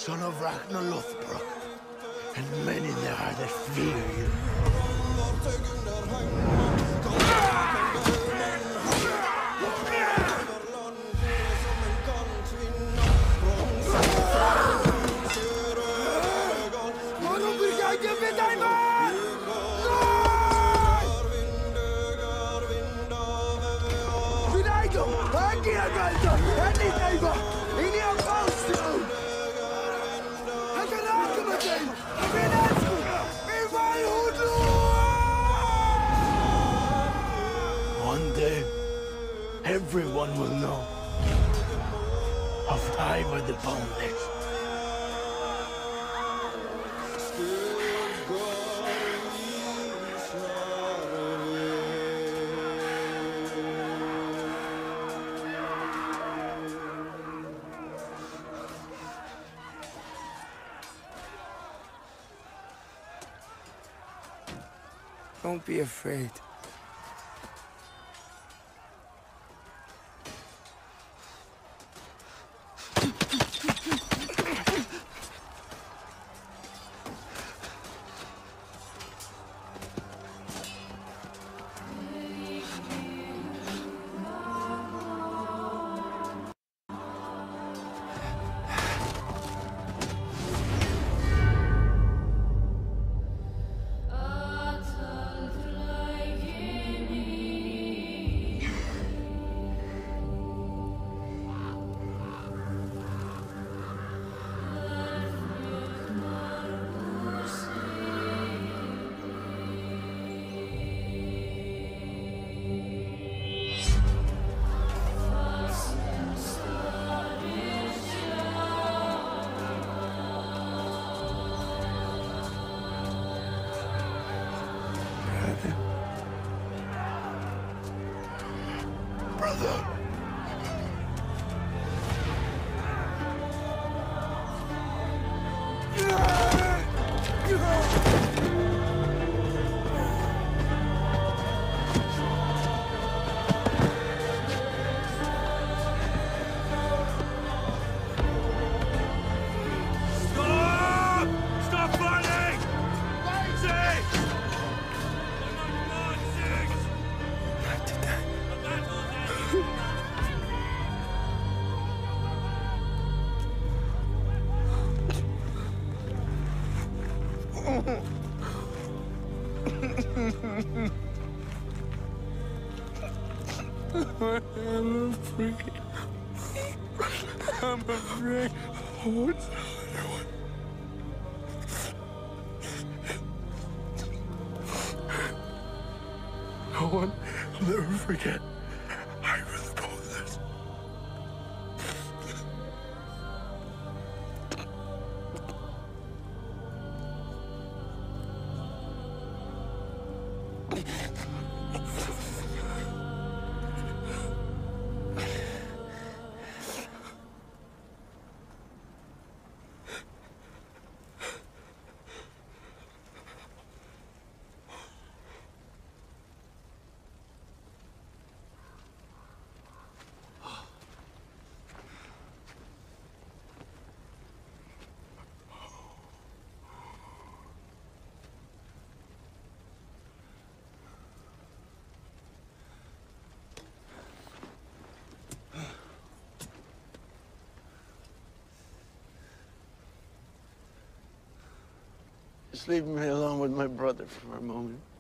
son of Ragnar Lothbrok, and many there are that fear you. One day, everyone will know of Ivar the Boneless. Don't be afraid. Brother. I'm afraid. I'm afraid. I won't tell anyone. No one will never forget Ivar the Boneless. Just leave me alone with my brother for a moment.